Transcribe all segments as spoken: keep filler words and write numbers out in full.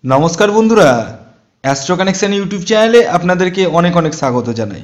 নমস্কার বন্ধুরা, astro connection YouTube চ্যানেলে আপনাদেরকে অনেক অনেক স্বাগত জানাই।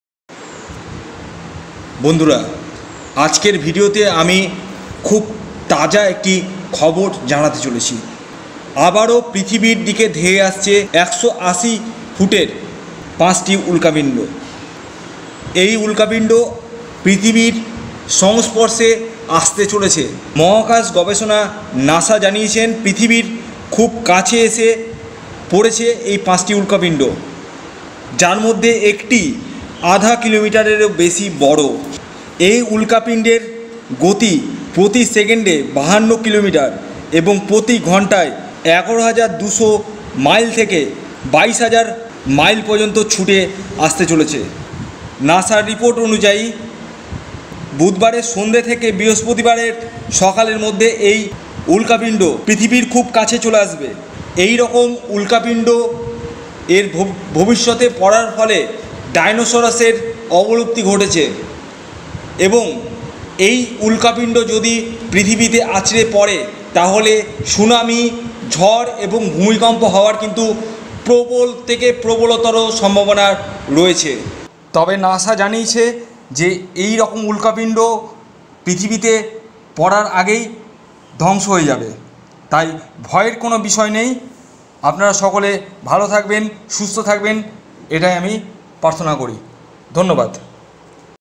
বন্ধুরা, আজকের ভিডিওতে আমি খুব তাজা একটি খবর জানাতে চলেছি। আবারও পৃথিবীর দিকে ধেয়ে আসছে একশো আশি ফুটের পাঁচটি উল্কাপিণ্ড। এই উল্কাপিণ্ড পৃথিবীর সংস্পর্শে আসতে চলেছে। মহাকাশ গবেষণা নাসা জানিয়েছেন পৃথিবীর খুব কাছে এসে পড়েছে এই পাঁচটি উল্কাপিণ্ড, যার মধ্যে একটি আধা কিলোমিটারেরও বেশি বড়। এই উল্কাপিণ্ডের গতি প্রতি সেকেন্ডে বাহান্ন কিলোমিটার এবং প্রতি ঘন্টায় এগারো হাজার দুশো মাইল থেকে বাইশ হাজার মাইল পর্যন্ত ছুটে আসতে চলেছে। নাসার রিপোর্ট অনুযায়ী বুধবারের সন্ধ্যে থেকে বৃহস্পতিবারের সকালের মধ্যে এই উল্কাপিণ্ড পৃথিবীর খুব কাছে চলে আসবে। এই রকম উল্কাপিণ্ড এর ভবিষ্যতে পড়ার ফলে ডাইনোসরাসের অবলুপ্তি ঘটেছে এবং এই উল্কাপিণ্ড যদি পৃথিবীতে আছড়ে পড়ে তাহলে সুনামি, ঝড় এবং ভূমিকম্প হওয়ার কিন্তু প্রবল থেকে প্রবলতর সম্ভাবনা রয়েছে। তবে নাসা জানিয়েছে যে এই রকম উল্কাপিণ্ড পৃথিবীতে পড়ার আগেই ধ্বংস হয়ে যাবে, তাই ভয়ের কোনো বিষয় নেই। আপনারা সকলে ভালো থাকবেন, সুস্থ থাকবেন, এটাই আমি প্রার্থনা করি। ধন্যবাদ।